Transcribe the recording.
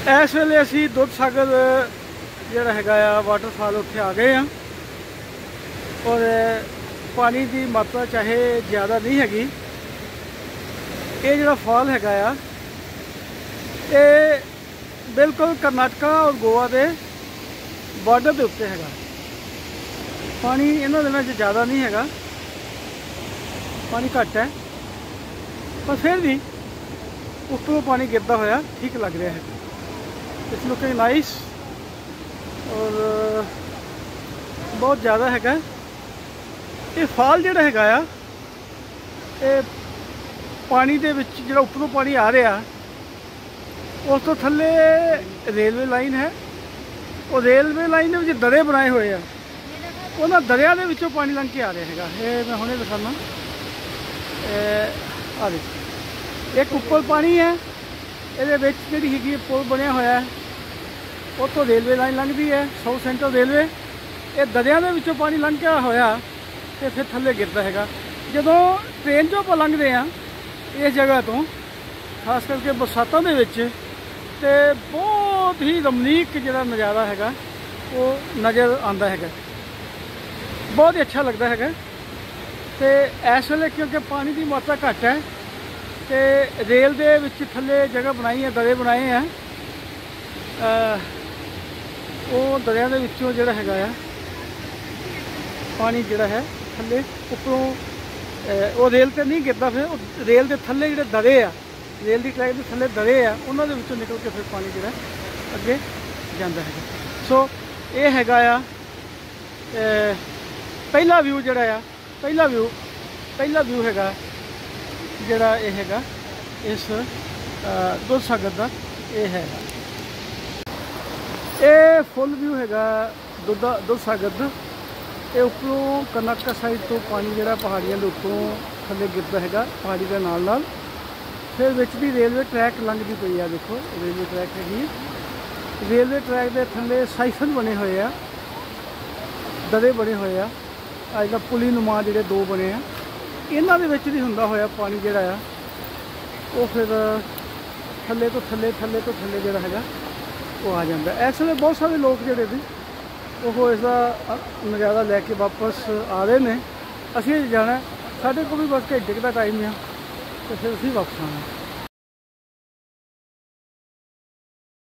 इस वेले असी दुध सागर जिहड़ा हैगा आ वाटरफॉल उत्थे आ गए हैं और पानी की मात्रा चाहे ज़्यादा नहीं हैगी। ये जिहड़ा फॉल हैगा आ ये बिल्कुल कर्नाटका और गोवा के बॉर्डर के उत्ते हैगा। पानी इन्हां दिनां च ज़्यादा नहीं हैगा, पानी घट है, पर फिर भी उपरों पानी गिरता होया ठीक लग रहा है। इट्स लुकिंग नाइस और बहुत ज़्यादा हैगा। ये फॉल जिहड़ा हैगा आ ये पानी दे विच जिहड़ा उपरों पानी आ रहा उस तो थल्ले रेलवे लाइन है और रेलवे लाइन में दरे बनाए हुए हैं, उन्होंने दरिया के विचों पानी लंघ के आ रहा हैगा। ये मैं हुणे दिखाना, आ देखो एक उपर पानी है, ये जी हैगी पुल बनया होया है, उस तो रेलवे लाइन लंघती है साउथ सेंट्रल रेलवे। ये दरिया के विचों पानी लंघ के होया तो फिर थल्ले गिरता है। जो ट्रेन चो आप लंघते हैं इस जगह तो खास करके बरसातों के विच ते बहुत ही रमणीक जिहड़ा नज़ारा हैगा वो नज़र आता है, बहुत ही अच्छा लगता है। तो इस वेले क्योंकि पानी की मात्रा घट है तो रेल दे विच थल्ले जगह बनाई है, दरे बनाए हैं, वो दरिया के विचों जिहड़ा हैगा आ पानी जिहड़ा है थल्ले उपरों वो रेल ते नहीं गिरता, फिर रेल के थल्ले जिहड़े दरे आ, रेल की ट्रैक के थल्ले दरे आ, उन्होंने विचों निकल के फिर पानी जिहड़ा अगे जाता है। सो ये हैगा आ पहला व्यू जिहड़ा आ, पहला व्यू हैगा जिहड़ा ये हैगा इस दुध सागर का। ये है ये फुल व्यू हैगा दुध सागर का। ये उपरों कर्नाटका साइड तो पानी जिहड़ा पहाड़ियों के उत्तों थल्ले गिरदा हैगा पहाड़ी के नाल नाल। फिर विच भी रेलवे ट्रैक लंघदी पई आ, देखो रेलवे ट्रैक हैगी, रेलवे ट्रैक के थल्ले साइफन बने हुए आ, दरे बने हुए आ, अज पुली नुमा जिहड़े दो बने आ, इन्हां दे विच भी हुंदा होया पानी जिहड़ा आ वो फिर थल्ले तो थल्ले जिहड़ा हैगा वो आ जाता है। इस वेले बहुत सारे लोग जिहड़े ने वो इसका नज़ारा लैके वापस आ रहे हैं। असीं जाना, साढ़े को भी बस घंटे का टाइम है तो फिर असीं वापस आना।